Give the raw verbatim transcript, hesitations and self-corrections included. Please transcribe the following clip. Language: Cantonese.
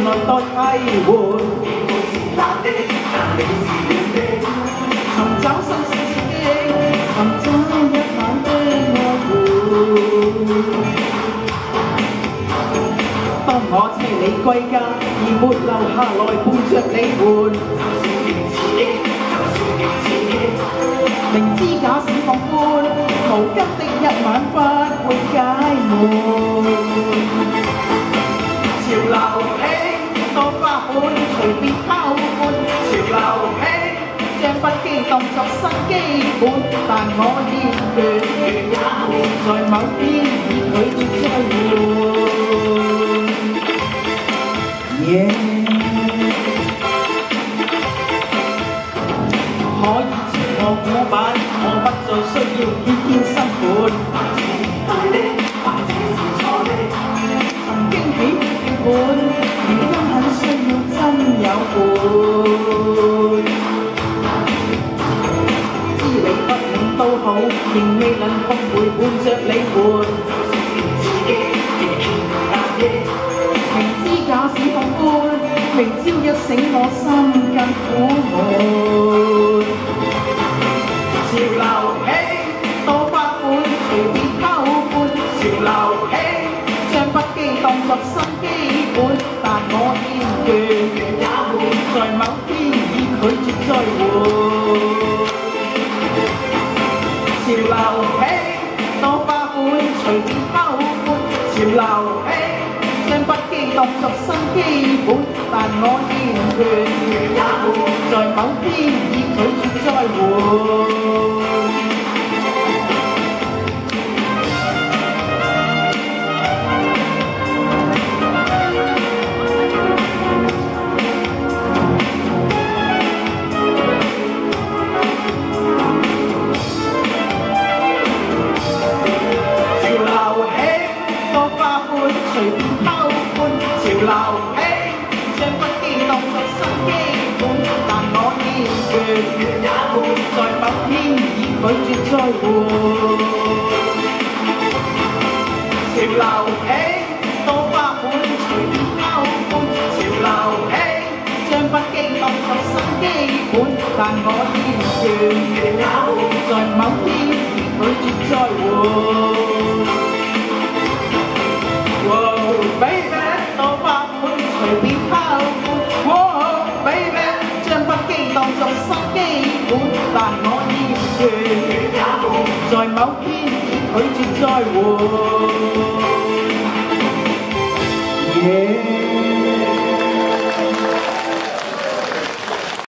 來代替換。尋找新鮮刺激，尋找一晚的愛換。當我車你歸家，而沒留下來伴着你換。明知假使放寬，無根的一晚不會解悶。潮流興多花款，隨便拋款。潮流興將不羈當作新基本，但我厭倦，在某天已拒絕再換。Yeah. 可以切我古板，我不再需要天天新款。曾經喜歡的本，如今很需要真有伴。知你不滿都好，仍未能奉陪伴着你換。明知假使放寬，明朝一醒我心更苦悶。潮流興多花款，隨便拋款。潮流興將不羈當作新基本，但我厭倦，在某天已拒絕再換。潮流興多花款，隨便拋款。潮流興將不羈當作新基本，但我厭倦，在某天已拒絕再換。隨便拋款，潮流興將不羈當作新基本，但我厭倦，在某天已拒絕再換。潮流興多花款，隨便拋款。潮流興將不羈當作新基本，但我厭倦，在某天已拒絕再換。Baby， 多花款，隨便拋款。Oh baby， 將不羈當作新基本，但我厭倦，在某天已拒絕再換。